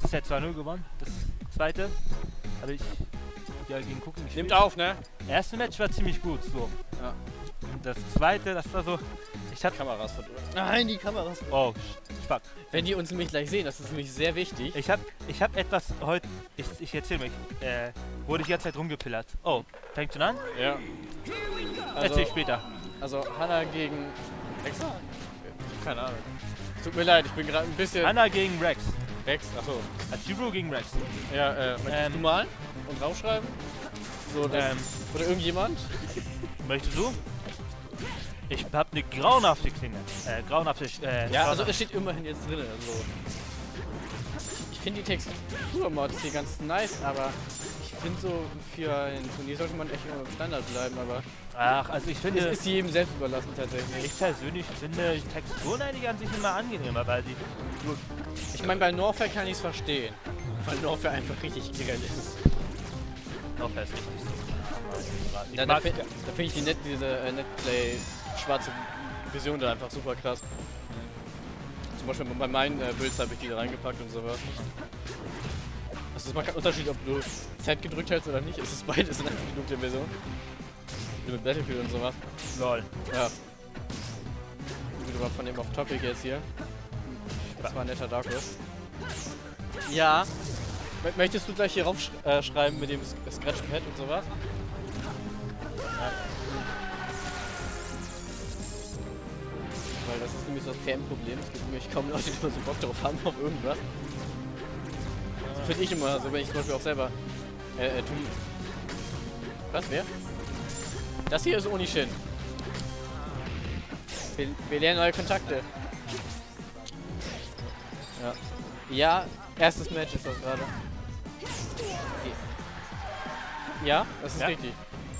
erstes Set 2-0 gewonnen. Das zweite habe ich ja gegen Cooking gespielt. Nimmt auf, ne? Erste Match war ziemlich gut, so. Ja. Und das zweite, das war so. Ich hab. Kameras verdrückt. Nein, die Kameras. Oh, fuck. Wenn die uns nämlich gleich sehen, das ist nämlich sehr wichtig. Ich hab etwas heute. Ich erzähl mich. Wurde ich die ganze Zeit rumgepillert. Oh, fängt schon an? Ja. Erzähl ich später. Also Hanna gegen Rex? Keine Ahnung. Tut mir leid, ich bin gerade ein bisschen... Hanna gegen Rex. Rex? Achso. Achiro gegen Rex. Ja, möchtest du malen und draufschreiben? So, das, oder irgendjemand? Möchtest du? Ich hab eine grauenhafte Klinge. Ja, also es steht immerhin jetzt drin. Also. Ich finde die Textur-Mods hier ganz nice, aber ich finde so für ein Turnier sollte man echt immer im Standard bleiben, aber... Ach, also ich finde... Es ist jedem selbst überlassen tatsächlich. Ich persönlich finde Texturen eigentlich an sich immer angenehmer, weil die... Ich meine, bei Norfair kann ich es verstehen. Weil Norfair einfach richtig geil ist. Norfair ist richtig so. Da finde ich diese Netplay schwarze Vision da einfach super krass. Zum Beispiel bei meinen Builds habe ich die da reingepackt und sowas. Das ist mal kein Unterschied, ob du Z gedrückt hältst oder nicht. Es ist beides in einer dunklen Version. Mit Battlefield und sowas. Lol. Ja. Wieder mal von dem Off-Topic jetzt hier. Das war ein netter Darkus. Ja. Möchtest du gleich hier raufschreiben mit dem Scratchpad und sowas? Ja. Weil das ist nämlich so das PM-Problem. Es gibt nämlich kaum Leute, die immer so Bock drauf haben auf irgendwas. So finde ich immer, so wenn ich zum Beispiel auch selber Was, wer? Das hier ist Onishin. Wir lernen neue Kontakte. Ja. Ja, erstes Match ist das gerade. Ja, das ist richtig.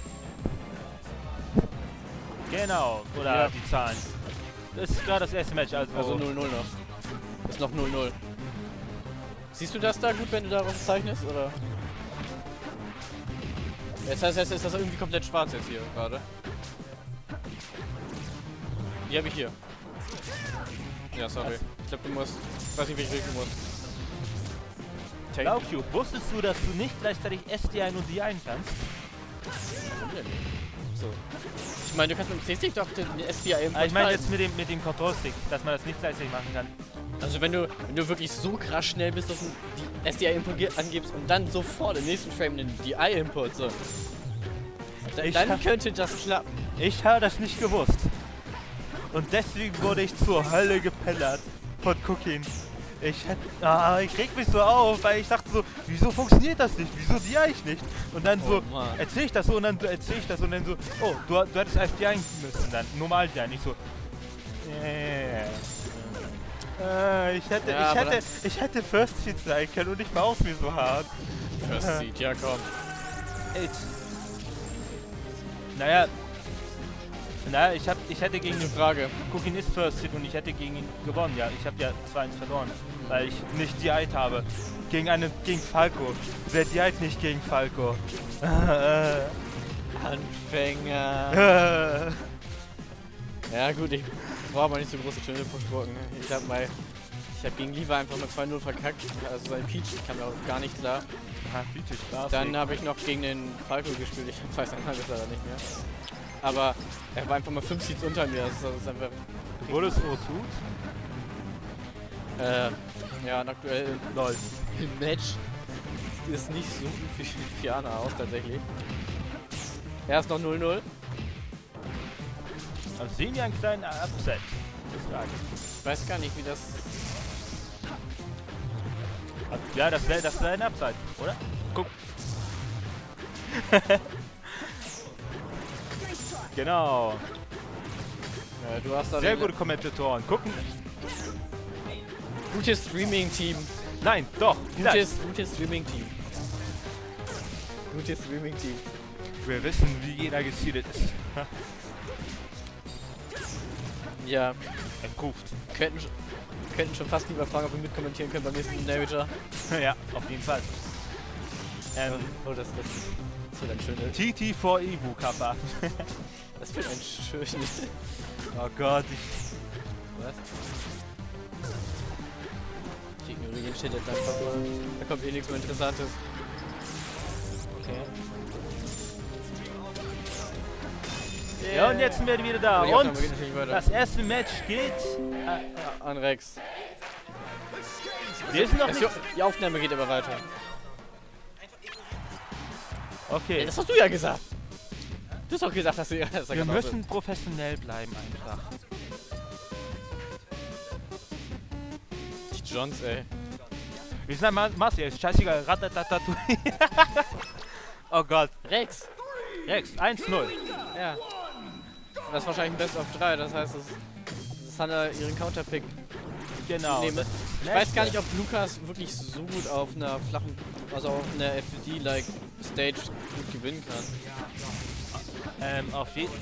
Genau, oder ja. Die Zahlen. Das ist gerade das erste Match, also 0-0 noch. Ist noch 0-0. Siehst du das da gut, wenn du darauf zeichnest, oder? Jetzt heißt ist das irgendwie komplett schwarz jetzt hier gerade. Die habe ich hier. Ja, sorry. Ich glaube, du musst... Ich weiß nicht, welchen Weg du musst. Laukio, wusstest du, dass du nicht gleichzeitig SDI und DI kannst? Warum denn nicht? So. Ich meine, du kannst mit dem C-Stick doch den SDI im Ich meine jetzt mit dem Control-Stick, dass man das nicht gleichzeitig machen kann. Also wenn du wirklich so krass schnell bist, dass du die SDI-Input angibst und dann sofort im nächsten Frame den DI-Input, so. Dann könnte das klappen. Ich habe das nicht gewusst. Und deswegen wurde ich zur Hölle gepellert von Cooking. Ich reg mich so auf, weil ich dachte so, wieso funktioniert das nicht? Wieso DI ich nicht? Und dann so, erzähl ich das so und dann erzähl ich das und dann so, oh, du hättest FDI müssen dann, normal DI, nicht so. Ich hätte First Seed sein können und ich maus mir so hart. First Seed, ja komm. Naja, ich hätte gegen eine Frage. Cooking ist First Seed und ich hätte gegen ihn gewonnen, ja. Ich habe ja 2-1 verloren, weil ich nicht DI'd habe. Gegen Falco. Wer DI'd nicht gegen Falco? Anfänger. Ja gut, ich brauche mal nicht so große Töne versprochen. Ich habe gegen Liva einfach mal 2-0 verkackt. Also sein Peach kam auch gar nicht klar. Aha, Peach ist klar. Dann habe ich noch gegen den Falco gespielt. Ich weiß seinen Namen leider nicht mehr. Aber er war einfach mal 5 Seeds unter mir. Das ist einfach. Du wurdest O2? Ja, und aktuell läuft. Im Match ist nicht so gut wie Fiana aus tatsächlich. Er ist noch 0-0. Also sehen wir einen kleinen Upset. Ich weiß gar nicht, wie das. Ja, das wäre ein Upside, oder? Guck. Genau. Ja, du hast da sehr gute Kommentatoren. Gucken. Gutes Streaming-Team. Nein, doch. Gutes Streaming-Team. Gutes Streaming-Team. Wir wissen, wie jeder geseedet ist. Ja. Entkuft. Könnten schon fast lieber fragen, ob wir mitkommentieren können beim nächsten Navager. Ja, auf jeden Fall. Oh, das wird ein schönes. TT4 Evo Kappa. Das wird ein schönes. Oh Gott, Was? Ich ignoriere den Shit jetzt einfach. Da kommt eh nichts mehr Interessantes. Okay. Ja, und jetzt sind wir wieder da. Und das erste Match geht an Rex. Wir sind noch nicht... Die Aufnahme geht aber weiter. Okay. Ja, das hast du ja gesagt. Du hast auch gesagt, dass wir müssen professionell bleiben einfach. Die Johns, ey. Wir sind einmal Marcel, scheißegal. Oh Gott. Rex. Rex, 1-0. Ja. Das ist wahrscheinlich ein Best of 3, das heißt, das hat er ihren Counterpick. Genau. Ich weiß gar nicht, ob Lukas wirklich so gut auf einer flachen, also auf einer FD-like Stage gut gewinnen kann. Auf jeden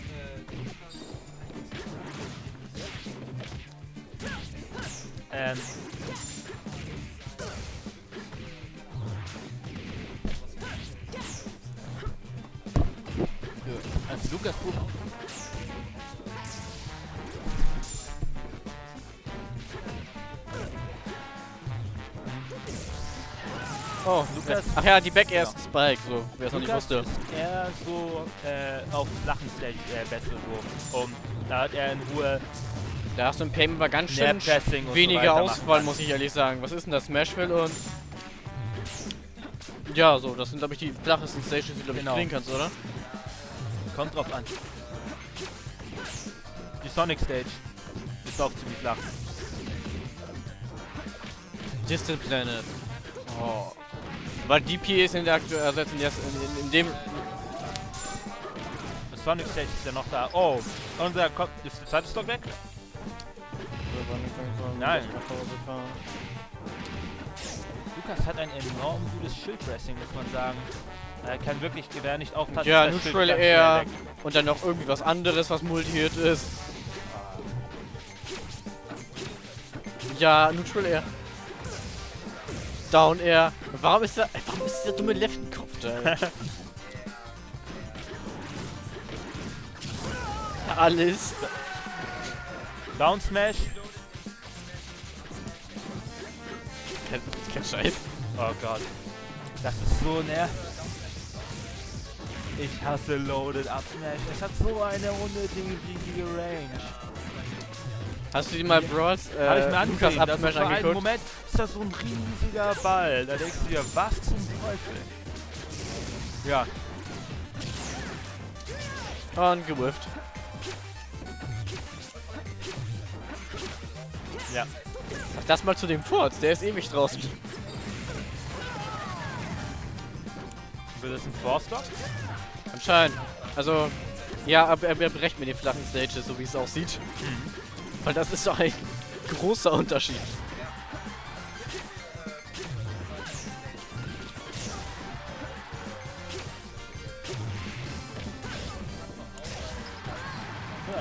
also Lukas Oh, Lukas. Ach ja, die Back-Air Spike, so, wer es noch nicht wusste. Ist eher so auf flachen Stage besser so. Da hat er in Ruhe. Da hast du im Payment aber ganz schön weniger so Auswahl, muss ich ehrlich sagen. Was ist denn das? Smashville und... Ja, so, das sind glaube ich die flachesten Stages, die du kriegen kannst, oder? Kommt drauf an. Die Sonic Stage ist auch ziemlich flach. Distant Planet. Oh. Weil DP ist in der aktuellen, also in dem... Das Sonic Stage ist ja noch da. Oh, und da kommt... Ist der zweite Stock weg? Nein. Lukas hat ein enorm gutes Schildwrestling, muss man sagen. Er kann wirklich Gewehr nicht aufpassen. Ja, Neutral Air und dann noch irgendwie was anderes, was multiert ist. Ja, Neutral Air. Down Air. Warum ist dieser dumme Left-Kopf da? Alles. Down Smash. Kein Scheiß. Oh Gott. Das ist so nervig. Ich hasse Loaded Up Smash. Es hat so eine unnötige Range. Hast du dir mal Brawls Hab ich mir Lukas Up Smash angeguckt? Moment ist das so ein riesiger Ball. Da denkst du dir, was zum Teufel? Ja. Und gewifft. Ja. Sag das mal zu dem Furz, der ist ewig draußen. Wird das ein Forstock? Anscheinend. Also, ja, aber er brecht mir die flachen Stages, so wie es aussieht. Mhm. Weil das ist doch ein großer Unterschied. Ja.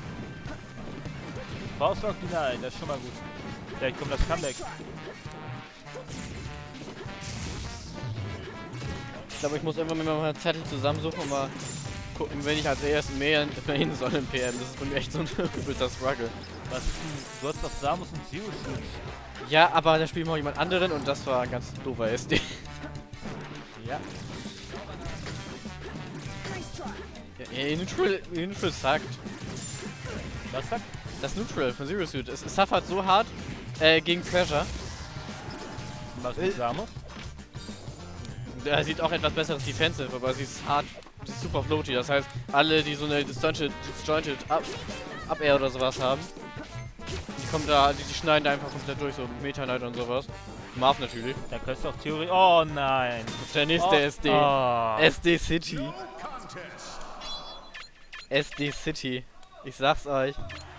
Forstock Deny, das ist schon mal gut. Vielleicht kommt das Comeback. Ich glaube, ich muss irgendwann mal meinen Zettel zusammensuchen und mal gucken, wenn ich als erstes mehr hin soll im PM. Das ist bei mir echt so ein übelster Struggle. Was ist denn? Du hast doch Samus und Zero Suit. Ja, aber da spielt mal jemand anderen und das war ein ganz doofer SD. Ja. Ja, Neutral sagt. Was sagt? Das Neutral von Zero Suit. Es suffert so hart gegen Pressure. Was ist Samus? Er sieht auch etwas besseres Defensive, aber sie ist hart, sie ist super floaty. Das heißt, alle, die so eine disjointed Up-Air oder sowas haben, die kommen da, die schneiden da einfach komplett durch, so Meta Knight und sowas. Marv natürlich. Da kannst du auch Theorie. Oh nein! Der nächste SD. Oh. SD City. SD City. Ich sag's euch.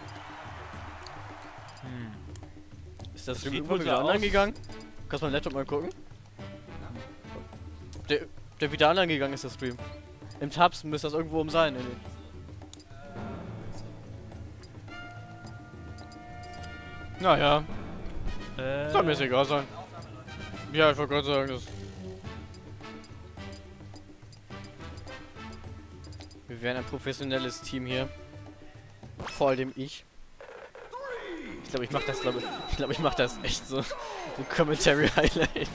Ist das Stream wohl wieder online gegangen? Kannst du mal Laptop mal gucken? Der wieder online gegangen ist, der Stream. Im Tabs müsste das irgendwo oben sein. Naja. Soll mir jetzt egal sein. Ja, ich wollte gerade sagen, dass... Wir wären ein professionelles Team hier. Vor allem ich. Ich glaube, ich mache das echt so. So Commentary Highlight.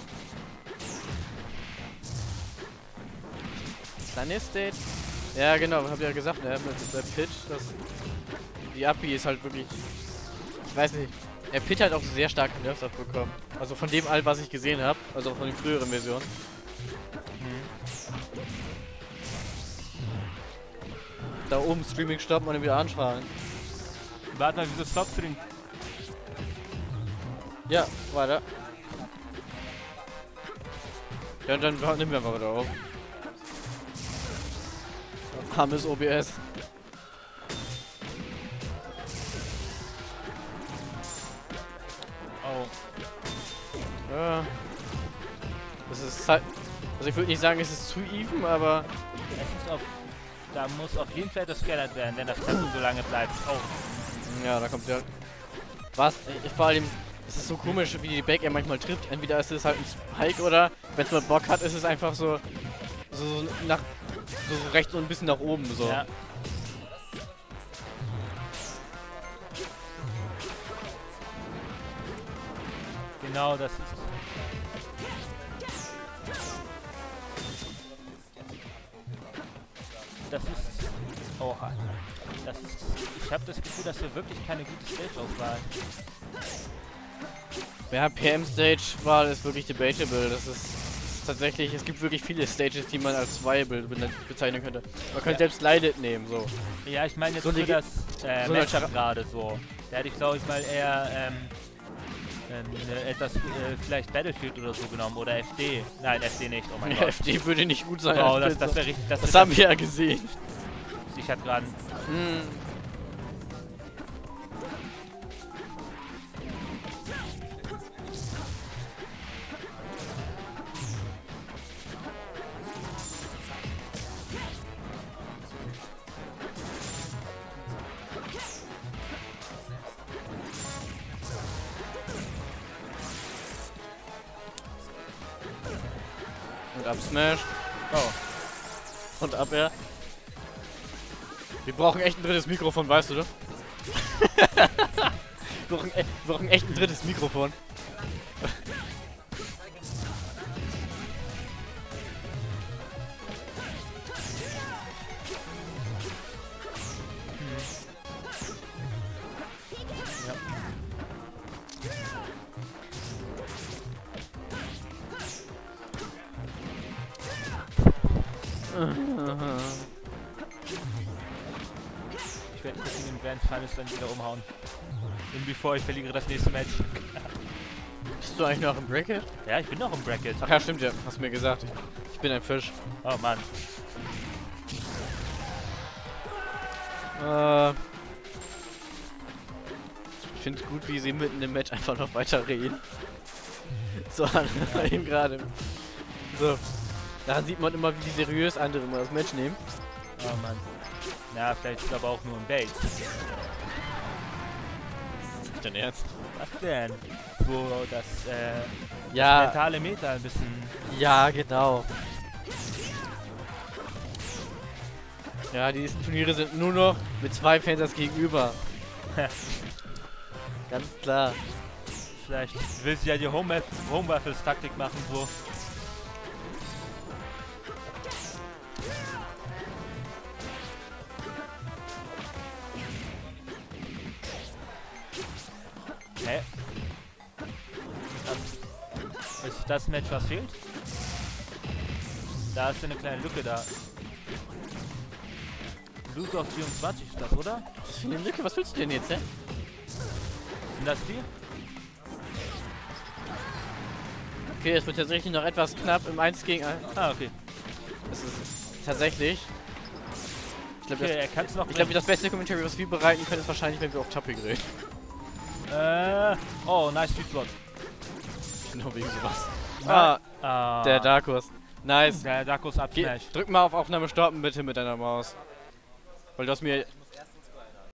Dann ist Stage. Ja genau, hab ja gesagt, ne, mit der Pitch, dass die API ist halt wirklich. Ich weiß nicht. Der Pitch hat auch sehr stark Nerfs abbekommen. Also von dem all, was ich gesehen habe, also von den früheren Versionen. Da oben Streaming stoppen und dann wieder anschreien. Warte mal, wieso stoppst du den? Ja, weiter. Ja, dann nehmen wir einfach wieder auf. Armes OBS. Oh. Ja. Das ist halt. Also ich würde nicht sagen, es ist zu even, aber. Es ist auf, da muss auf jeden Fall das geändert werden, wenn das Tempo so lange bleibt. Oh. Ja, da kommt der. Was? Vor allem. Es ist so komisch, wie die Back-Air manchmal trifft. Entweder ist es halt ein Spike oder wenn es mal Bock hat, ist es einfach so nach so rechts und ein bisschen nach oben so. Ja. Genau, das ist. Das ist. Oha. Das ist. Ich habe das Gefühl, dass wir wirklich keine gute Stage-Auswahl. Ja, PM-Stage-Wahl ist wirklich debatable. Das ist tatsächlich, es gibt wirklich viele Stages, die man als viable bezeichnen könnte. Man könnte selbst Light nehmen, so. Ja, ich meine jetzt So für das so Matchup gerade so. Da hätte ich glaube ich mal eher etwas vielleicht Battlefield oder so genommen oder FD. Nein, FD nicht. Oh mein Ja, Gott. FD würde nicht gut sein. Oh, als das wäre richtig. das haben wir ja gesehen. Ich hatte gerade. Und ab Smash. Oh. Und ab Air. Wir brauchen echt ein drittes Mikrofon, weißt du, ne? wir brauchen echt ein drittes Mikrofon. Ich werde den Grand Finals dann wieder umhauen. Und bevor ich verliere das nächste Match. Bist du eigentlich noch im Bracket? Ja, ich bin noch im Bracket. Ach ja, stimmt ja. Hast du mir gesagt. Ich bin ein Fisch. Oh Mann. Ich finde es gut, wie sie mitten im Match einfach noch weiter reden. So, eben gerade. So. Daran sieht man immer, wie seriös andere immer das Match nehmen. Oh Mann. Na, vielleicht ist aber auch nur ein Bait. Nicht dein Ernst? Was denn? So, das Ja. mentale Meta ein bisschen. Ja, genau. Ja, die nächsten Turniere sind nur noch mit 2 Fans gegenüber. Ganz klar. Vielleicht willst du ja die Home-Waffles-Taktik machen, so. Hä? Ist das Match, was fehlt? Da ist eine kleine Lücke da. Lose auf 24 ist das, oder? Was für eine Lücke? Was willst du denn jetzt, hä? Sind das die? Okay, es wird tatsächlich noch etwas knapp im 1 gegen 1. Ah, okay. Das ist tatsächlich. Ich glaube, Okay, er kann's noch. das beste Commentary, was wir bereiten können, ist wahrscheinlich, wenn wir auf Topic reden. Oh, nice Speedblock. Genau wegen sowas. Ah, Der Darkus. Nice. Der Darkus Absmash. Drück mal auf Aufnahme stoppen bitte mit deiner Maus. Weil du hast mir